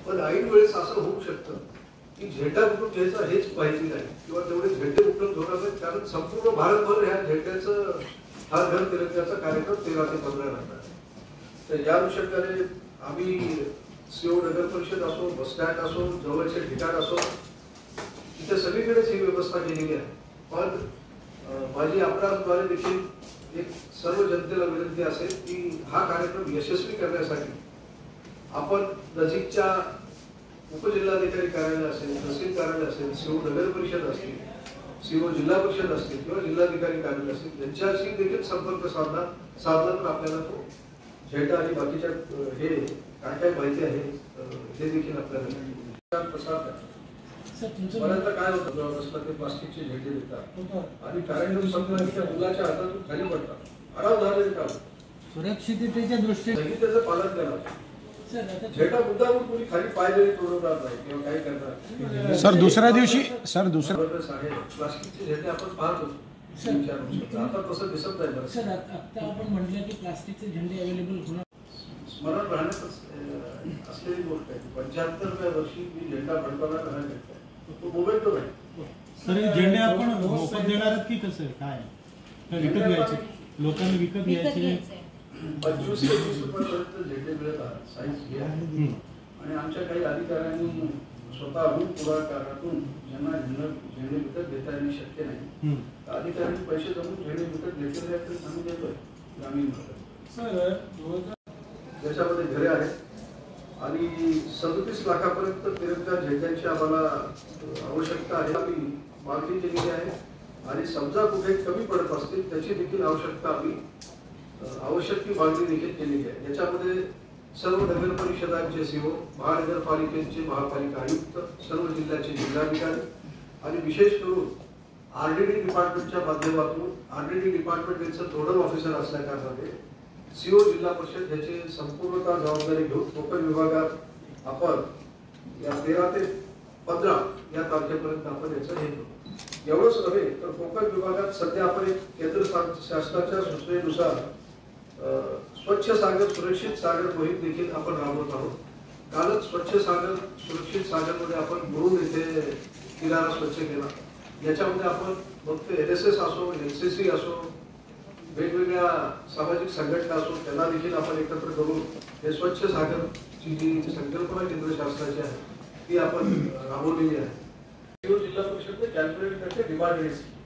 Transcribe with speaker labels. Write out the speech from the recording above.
Speaker 1: पण ऐन वेळेस असं होऊ शकतं की झेंडा कुठून घ्यायचा हेच माहिती नाही किंवा तेवढे झेंडे उपलब्ध होणार नाहीत, कारण संपूर्ण भारतभर ह्या झेंड्याचं हर घर तिरंग्याचा कार्यक्रम 13 ते 15 लागणार. तर या अनुषंगाने आम्ही सीओ नगर परिषद असो, बस स्टँड असो, जवळचे ठिकाण असो, इथे सगळीकडेच ही व्यवस्था केलेली आहे. पण माझी आपणाद्वारे देखील एक सर्व जनतेला विनंती असेल की हा कार्यक्रम यशस्वी करण्यासाठी आपण नजीकच्या उपजिल्हाधिकारी कार्यालय असेल, तहसील कार्यालय असेल, सीओ नगर परिषद असतील, सीओ जिल्हा परिषद असतील किंवा जिल्हाधिकारी कार्यालय असतील, यांच्याशी देखील संपर्क साधला तर आपल्याला तो झेंडा आणि बाकीच्या हे काय काय माहिती आहे हे देखील आपल्याला प्रसार बऱ्याचदा काय होतं, रस्ता ते प्लास्टिकचे झेंडे देतात आणि कार्यक्रम संपल्याच्या मुलाच्या हातातून खाली पडतात. आराम झालेले काम
Speaker 2: सुरक्षिततेच्या दृष्टीने
Speaker 1: संहितेचं पालन करावं. झेंडा मुद्दामून कोणी खाली पाय तोडवणार नाही किंवा काही करणार.
Speaker 2: सर दुसऱ्या दिवशी
Speaker 1: प्लास्टिकचे झेंडे आपण पाहतो, आता तसं दिसत नाही.
Speaker 3: सर आता आपण म्हटलं की प्लास्टिकचे झेंडे अवेलेबल होणार,
Speaker 1: स्मरण राहण्यात असलेली गोष्ट आहे. 75व्या वर्षी मी झेंडा फडकवला राहणार तो मोबाईल तो आहे.
Speaker 2: सर हे झेंडे आपण मोफत देणार आहात की कसं काय विकत घ्यायचे, लोकांनी विकत घ्यायचे?
Speaker 1: 25 ते 30 रुपयापर्यंत झेंडे मिळत आहेत, साईज घ्या. आणि आमच्या काही अधिकाऱ्यांनी स्वतःहून पुढाकारातून ज्यांना झेंडे विकत घेता येणे शक्य नाही, अधिकाऱ्यांनी पैसे जमून झेंडे विकत घेतलेले आहेत तरी आम्ही देतोय ग्रामीण भागात. ज्याच्यामध्ये घरे आहेत आणि 37 लाखापर्यंत तिरंगा झेंड्यांची आम्हाला आवश्यकता आहे. आम्ही मागणी केलेली आहे आणि समजा कुठे कमी पडत असतील त्याची देखील आवश्यकता आम्ही आवश्यक ती मागणी देखील केलेली आहे. याच्यामध्ये सर्व नगर परिषदांचे सीओ, महानगरपालिकेचे महापालिका आयुक्त, सर्व जिल्ह्याचे जिल्हाधिकारी आणि विशेष करून आरडीडी डिपार्टमेंटच्या माध्यमातून आरडीडी डिपार्टमेंट यांचं नोडल ऑफिसर असल्या कारणाने सीओ जिल्हा परिषद याची संपूर्णतः जबाबदारी घेऊन कोकण विभागात आपण या 13 ते 15 या तारखेपर्यंत आपण याचं हे करू. एवढंच नव्हे तर कोकण विभागात सध्या आपण एक केंद्र शासनाच्या सूचनेनुसार स्वच्छ सागर सुरक्षित सागर मोहीम देखील आपण राबवत आहोत. कालच स्वच्छ सागर सुरक्षित सागर मध्ये आपण मुरुड येथे किनारा स्वच्छ केला. याच्यामध्ये आपण फक्त NSS असो, NCC असो, वेगवेगळ्या सामाजिक संघटना असो, त्यांना देखील आपण एकत्र करून हे स्वच्छ सागरची जी संकल्पना केंद्र शासनाची आहे ती आपण राबवलेली आहे. जिल्हा परिषद कॅल्क्युलेट करते डिमांड रेस